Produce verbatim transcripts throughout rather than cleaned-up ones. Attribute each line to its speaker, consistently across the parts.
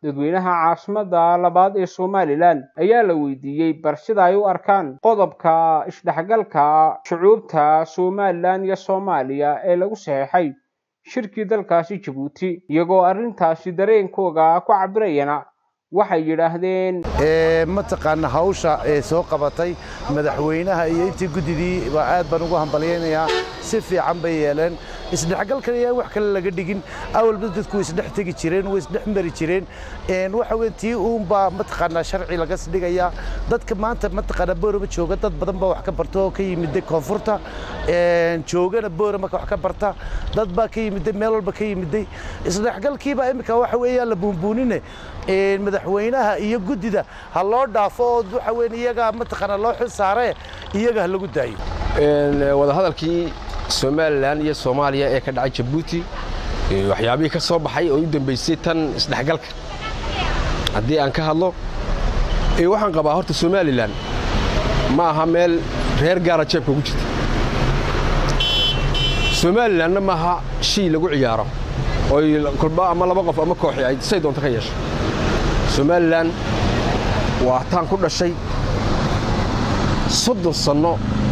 Speaker 1: dadweynaha caasimada labaad ee Somaliland ayaa la weydiiyay barshada ay u arkaan qodobka isdhexgalka shucuubta Somaliland iyo Soomaaliya ee lagu saxeexay shirkii dalkaasi Djibouti iyagoo arrintaasi dareenkooda ku cabirayna waxay yiraahdeen
Speaker 2: ee ma taqaan hawsha ee soo qabatay madaxweynaha iyo intii gudidii waa aad baan ugu hambalyeynaya si fiican bay yeeleen isdhexgalka iyo wax kale laga dhigin awal dadku isdhex tagi jireen way isdhex mari jireen een waxa weyntii uu ba ma taqaan sharci laga dhigaya dadka maanta ma taqaan boorama jooga dad badan ba wax ka barto ka yimid koonfurta een joogana boorama wax ka barta dad ba ka yimid meel walba ka yimid isdhexgalkiiba imika waxa weeyaan la buunbuunine een madaxweynaha iyo gudida ha loo dhaafo waxa weyn iyaga ma taqaan loo xil saaray iyaga lagu daayo
Speaker 3: een wada hadalkii Somaliland iyo Soomaaliya ee ka dhacay Djibouti waxyaabihii ka soo baxay oo u dambeysay tan isdhexgalka haddii aan ka hadlo ee waxaan qabaa horta Somaliland ma aha meel reer gaar ah jeebka ugu jirta Somaliland ma aha shay lagu ciyaaro oo kolba ama laba qof ama koox ay say doonto ka yeesho Somaliland waa tan ku dhashay soddon sano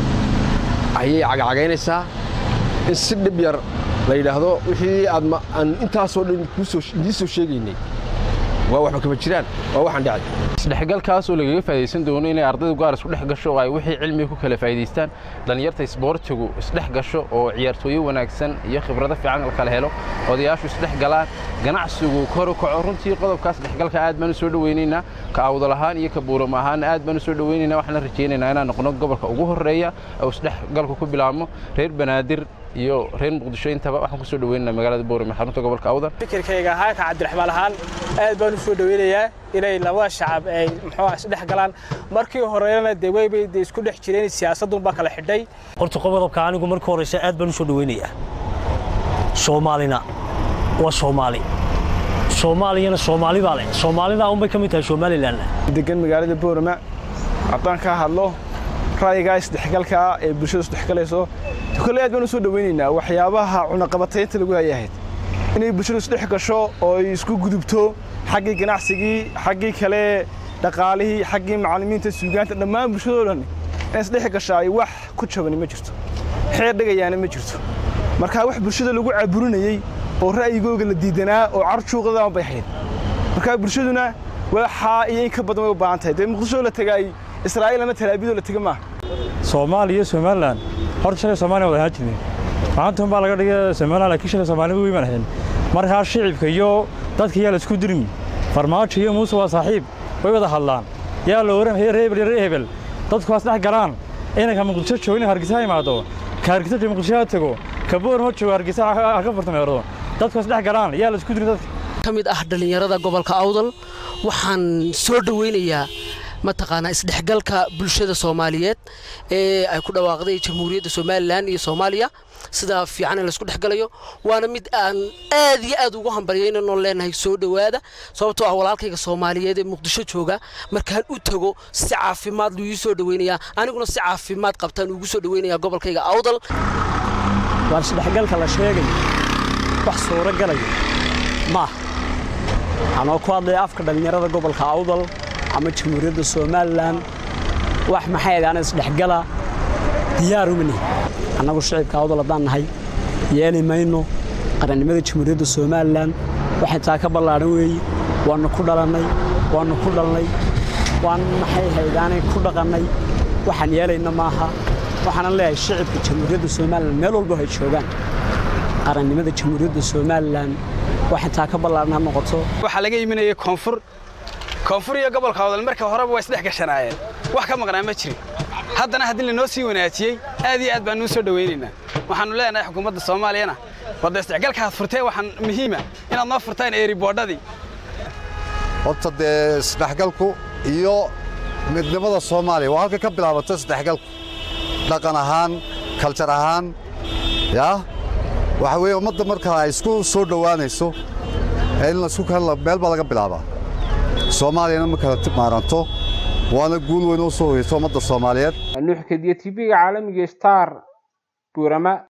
Speaker 3: ayay cagacagaynaysaa in si dhib yar la yiraahdo wixii aad aan intaas oo dhan ku soo soo sheegaynay waa wax kama jiraan waa waxaan dhacay
Speaker 4: isdhexgalkaas oo laga faa'iideysan doono in ardaydu gaar isku dhex gasho ay wixii cilmi ku kala faa'iideystaan dhalinyarta isboortigu isdhex gasho oo ciyaartooy wanaagsan iyo khibrado fiican kala helo odayaashu isdhex galaan ganacsigu kor u kaco runtii qodobkaas isdhexgalka aad baan soo dhaweynaynaa ka awdal ahaan iyo ka buurama ahaan aad baan soo dhaweynaynaa waxaan rajaynaynaa inaan noqono gobolka ugu horeeya oo isdhexgalku ku bilaabmo reer Banaadir iyo reer Muqdisho intaba waxaan ku soo dhaweynaynaa magaalada Boorama xarunta gobolka Awdal
Speaker 5: fikirkayga ahaa ka Cabdiraxmaan ahaan aad baan soo dhaweynayaa inay laba shacab ay muxuu isdhex galaan markii horeeyna deeway bay isku dhex jireen siyaasaddu ba kala xidhay
Speaker 6: horta qodobka anigu markii horeysa aad baan soo dhaweynayaa Soomaalina waa Soomaali Soomaaliyana Soomaali baa leh Soomaalida uma kamid tahay Somaliland
Speaker 5: degan magaalada Boorama haddaan ka hadlo ra'yiga isdhexgalka ee bulshada isdhexgalayso kulli aad baan soo dhaweynaynaa waxyaabaha cunaqabataynta lagu hayahay inay bulshada isdhex gasho oo isku gudubto xaggii ganacsigii xaggii kale dhaqaalihii xaggii macallimiinta suugaanta dhammaan bulshada oo dhan in isdhex gashay wax ku jaban ma jirto xeer dhigayana ma jirto marka wax bulshada lagu caburinayay oo ra'yigooda la diidanaa oo carjuuqada bay hayd marka bulshaduna waxa ay ka badan u baahan tahay Muqdisho la tagay Israa'iil ama Talaabiid la tagay ma
Speaker 7: Soomaaliya Somaliland horta shalay Soomaaliya wada haajinay maanta baa laga dhigay Somaliland laakiin shalay Soomaaliya way imanayeen marka shicibka iyo dadka yaa la isku dirmi farmaajo iyo Muuse waa saaxiib way wada hadlaan yaa la waran reebel reebel dadku waas dhex galaan inay ka Muqdisho joogin Hargeysa imaado ka Hargeysa Muqdisho tago ka Boorama joogo Hargeysa ka fartameero dadku waas dhex galaan yaa la isku dirmi dadka
Speaker 8: kamid ah dhalinyarada gobolka Awdal waxaan soo dhaweynayaa ma taqaana isdhexgalka bulshada Soomaaliyeed ee ay ku dhawaaqday Jamhuuriyadda Somaliland iyo Soomaaliya sida fiican la isku dhexgalayo waana mid aan aad iyo aad ugu hambalyeeyno noo leenahay soo dhawaada sababtoo ah walaalkayga Soomaaliyeed ee Muqdisho jooga markaan u tago si caafimaad loo soo dhaweynaya aniguna si caafimaad qabtaan ugu soo dhaweynaya gobolkayga Awdal
Speaker 6: waan isdhexgalka la sheegay wax suura galay ma anoo ku hadlay afka dhalinyarada gobolka Awdal ama Jamhuuriyadda Somaliland wax maxay aan isdhexgala diyaar u mani anagu shacabka Awdal hadaan nahay yeelay mayno qarannimada Jamhuuriyadda Somaliland waxa taa ka ballaaran weey waana ku dhalanay waana ku dhalnay waan maxay haydaanay ku dhaqanay waxaan yeelayna maaha waxaan leeyahay shacabka Jamhuuriyadda Somaliland meel walba ay joogaan qarannimada Jamhuuriyadda Somaliland waxa taa ka ballaaran noqoto
Speaker 5: waxa laga yiminayay koonfur koonfur iyo gobolka Awdal marka horeba way isdhex gashanaayeen wax ka maqnaa ma jirin haddana hadii la noo sii wanaajiyay aad iyo aad baan u soo dhaweynaynaa waxaanu leenahay xukuumadda Soomaaliyana wada isdhexgalka aad furtay waxaan muhiim ah inaad noo furtaan airport-dadii
Speaker 2: horta dee isdhexgalku iyo midnimada Soomaaliya waa halka ka bilaabatay isdhexgalku dhaqan ahaan culture ahaan ya waxa weeye ummadda marka ay isku soo dhawaanayso in la isku kala meel baa laga bilaabaa Soomaaliyana ma kala timaaranto waana guul weyn oo soo hoyso ummadda Soomaaliyeed
Speaker 1: nuuxkadiya T V-ga caalamiga Star Boorama